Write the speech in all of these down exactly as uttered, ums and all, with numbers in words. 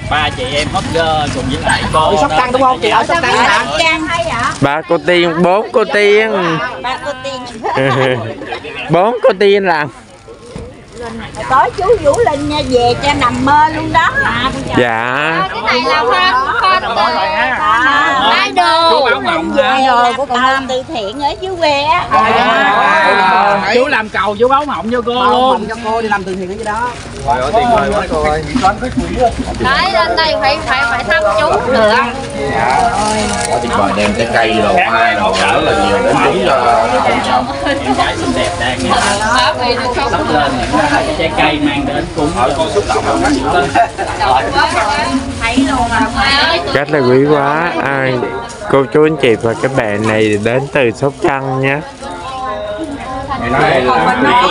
ba chị em hot girl cùng với lại cô ở Sóc Trăng đúng không? Chị ở Sóc Trăng hả? Ba cô Tiên, bốn cô Tiên. Ba cô Tiên. Bốn cô Tiên làm. Tối chú Vũ Linh nha, về cho nằm mơ luôn đó. Dạ. Cái này là hoa hoa đồ đồ của cậu Năm từ thiện ở dưới quê á. Chú làm cầu chú báo mộng cho cô luôn. Cho cô đi làm từ thiện ở dưới đó. Rồi ở tiền lời quá cô ơi. Đấy, lên đây phải phải phải thăm chú được. Dạ. Quá tuyệt vời, đem trái cây đồ hoa đồ rất là nhiều đến cúng cho con cháu. em gái xinh đẹp đang sắp lên trái cây mang đến cúng cho con xúc động Rất là quý quá. À, cô chú anh chị và các bạn này đến từ Sóc Trăng nhé. nói là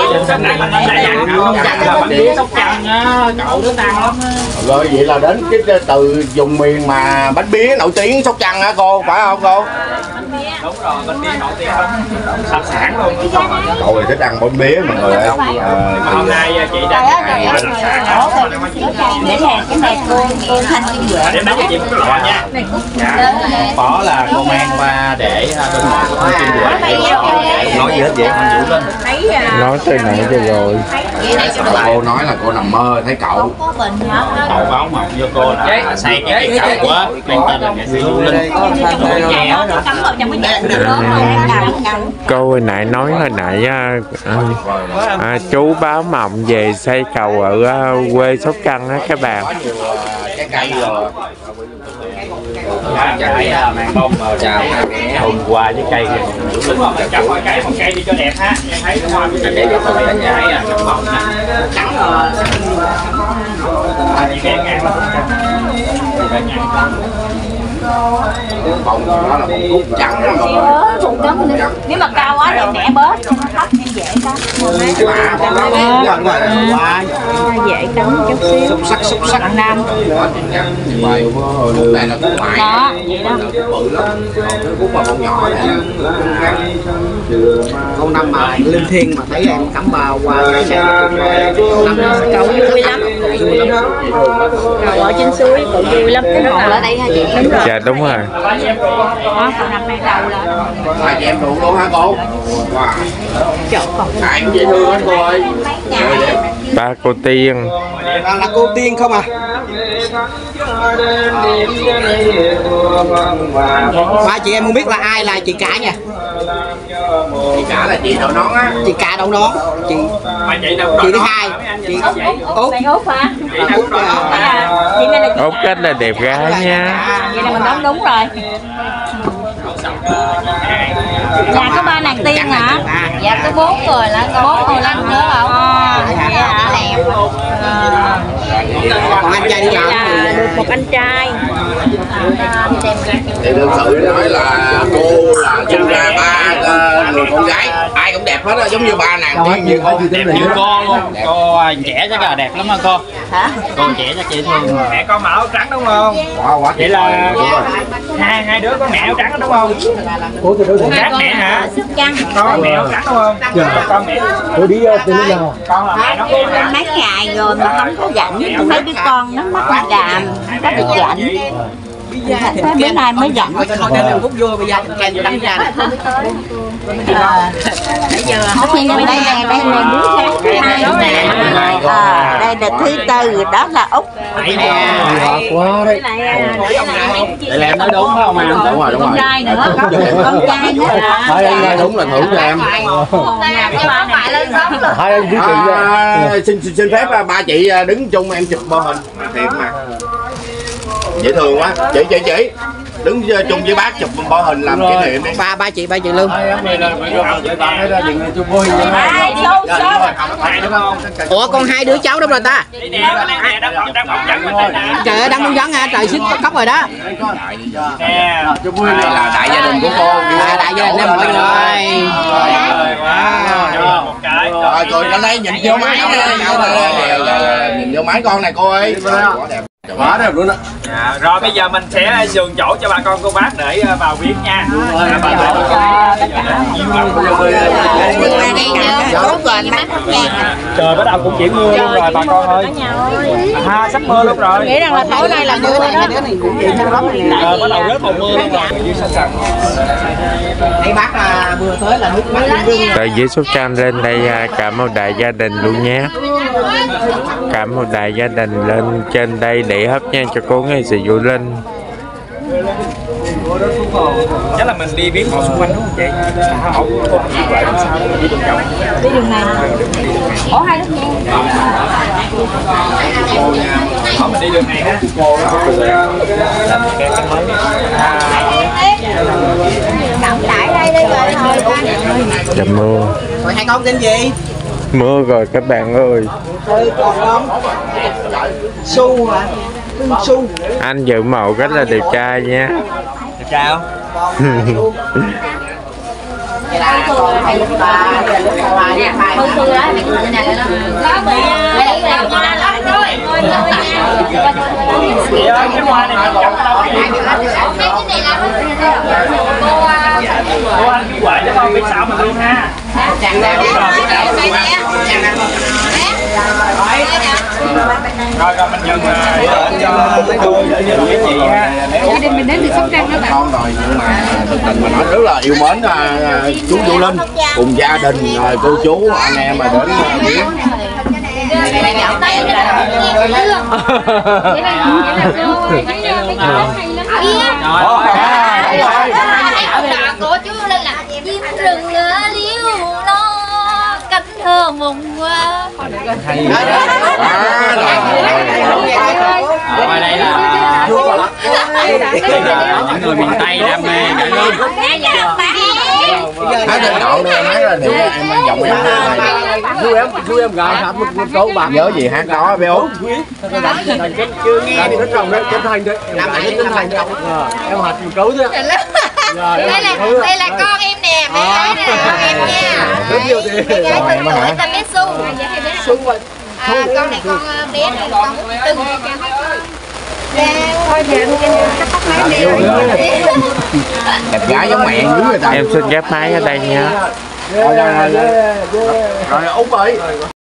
bánh bía Sóc Trăng á, cậu nó tăng lắm á. Rồi vậy là đến cái từ vùng miền mà bánh bía nổi tiếng Sóc Trăng hả cô, phải không cô? Đúng rồi, bánh bía nổi tiếng lắm, sẵn sàng luôn. Cậu thì thích ăn bánh bía mọi người ơi. Hôm nay chị đang ăn sẵn sàng Để nè, cái này cô cô Thanh Kim Duệ. để mấy chị một cái lọ nha. Phó là cô mang qua để bên ngoài của Thanh Kim Duệ. Nói gì hết vậy? Anh Vũ Linh. Nói từ nãy giờ rồi. Cô nói là cô nằm mơ thấy cậu. Cậu báo mộng cho cô là xây cái cây cầu á, mang tên là nghệ sĩ Vũ Linh. Cô hồi nãy nói hồi nãy à, à, chú báo mộng về xây cầu ở à, quê Sóc Trăng á các bạn. Cái cây rồi. Chạy mang bông chào cùng qua với cây kìa. Vũ Linh chặt qua cây một cây đi cho đẹp ha. Em thấy cái hoa của chị đẹp rồi cả nhà thấy à, trong bông nè. Trắng rồi. Chị bé ngang lắm. Chị bé ngang. Bông nó là bông cúc trắng lắm rồi. Nếu mà cao quá thì mẹ bớt, thấp em dễ cắm. Dễ cắm chút xíu. Xúc sắc xúc sắc Nam. Đây là cúc ngoại. Đó, vậy đó. Bự lắm. Còn cái cúc mà bông nhỏ này. Câu Năm mà Linh Thiên mà thấy em cắm bao qua Cậu vui lắm. Cậu ở trên suối cậu vui lắm. Cái ngồi ở đây hả chị? Đúng rồi. Dạ đúng rồi. Đó, cậu nằm đây đầu lên. Hai chị em ruột luôn hả cô? Wow. Chỗ còn Hai em dễ thương hết cô ơi. Ba cô Tiên. là, là cô Tiên không à? Ba chị em không biết là ai là chị cả nha. Chị cả là chị đậu nón á. Chị cả đậu nón. Chị chị thứ hai. Chị Út. Bạn Út hả? Út là Út rất là đẹp gái nha. vậy là mình đoán đúng rồi. Nhà có ba nàng tiên hả? Dạ có bốn người là bốn người lắm nữa không? Dạ đẹp. còn anh trai đi làm Được một anh trai. Thì đương sự nói là cô là sinh ra ba người con gái, ai cũng đẹp hết á, giống như ba nàng tiên như cô. Đẹp như cô luôn. Cô trẻ chắc là đẹp lắm hả cô? Hả? Cô trẻ chắc chị thương. Mẹ con mà áo trắng đúng không? Wow, quá Vậy là hai hai đứa có mẹ áo trắng đúng không? Con khác mẹ hả? Sức chăng. Con mẹ áo trắng đúng không? Con mẹ. tôi đi từ lúc nào? Con là mẹ nó con hả? Mấy ngày rồi mà không có rảnh, mấy đứa con nó mất đi làm, không có được rảnh. Thế bữa nay mới rảnh. Thôi cho mình phút vui bây giờ mình kèm đánh ra. Bây giờ tất nhiên đây đây đây đây đứa sáng thứ hai nè. À, đây là thứ tư, đó là Út. Quá đấy. Vậy là em nói đúng phải không anh? Đúng rồi, đúng rồi. Con trai nữa, có con trai nữa. Thôi em nói đúng là thưởng cho em. Hai anh cứ À, xin, xin xin phép ba chị đứng chung em chụp mô hình thiệt mà. Dễ thương quá. Chị chị chị đứng chung với bác chụp mô hình làm kỷ niệm đi. ba ba chị ba chị Lương. Ủa con hai đứa cháu đúng rồi ta? Trời ơi đang muốn vắng hả? Trời xích bắt cóc rồi đó. Đây là đại gia đình của cô. À, đại gia đình em mọi người. Rồi rồi lên đây nhìn vô máy, nhìn vô máy con này cô ơi. Quá đẹp luôn á. Dạ, rồi bây giờ mình sẽ nhường chỗ cho bà con cô bác để vào viếng nha. Trời bắt đầu cũng chuyển mưa luôn rồi bà con ơi. Ha, sắp mưa luôn rồi. Nghĩ rằng là tối nay là mưa đó. Trời bắt đầu rớt màu mưa luôn rồi. Đây bác là vừa tới là nước mắt rưng. Từ dưới Sóc Trăng lên đây à, cả một đại gia đình luôn nhé. Cả một đại gia đình lên trên đây để hấp nhan cho cô nghệ sĩ Vũ Linh. Chắc là mình đi viếng họ xung quanh đúng không chị? Sao họ không đi vậy sao mình đi đường vòng? Đi đường này. Ủa hai đứa nha. Họ mình đi đường này ha. Làm cái cái mới. Động đại đây đi rồi thôi. Dạ mưa. Rồi hai con tên gì? Mưa rồi các bạn ơi. Ừ, còn con Su hả? Su. Anh dự mẫu rất là đẹp trai nha. Đẹp trai không? Vậy là còn hai lúc ba, giờ lúc ba đi hai. Mưa mưa đó, mày cứ này lên đó. Đó bị lấy ra cho nó lắm rồi. Cái hoa này mình chọc đâu cái gì? Cô anh cứ quậy cho con biết sao mình luôn ha. Rồi rồi mình dừng cho mấy cô với chị ha. Gia đình mình đến từ Sóc Trăng đó bạn. Con rồi nhưng mà thực tình mà nói rất là yêu mến à, chú Vũ Linh cùng gia đình rồi cô chú anh em mà đến viếng. Cô chú lên là chim rừng liêu lo cánh thơ mùng qua. Ở đây là những người miền Tây đam mê cả luôn. Hát trên cậu nữa hát là để em giọng em Chú em, chú em gái hát một một câu bạc. nhớ gì hát đó bé út. Chưa nghe thì nó trồng đấy, chân thành đấy. Em hát chân thành đấy. Em hát một câu thôi. Đây là đây là con em nè, bé gái nè, con em nha. Rất nhiều thế. Bé gái tên tuổi tên bé Su. Su rồi. À, con này con bé này con Từng. Thôi giờ cắt tóc máy đi. Đẹp gái giống mẹ dưới người ta. Em xin ghép máy ở đây nha. Rồi rồi rồi. Rồi Út ơi.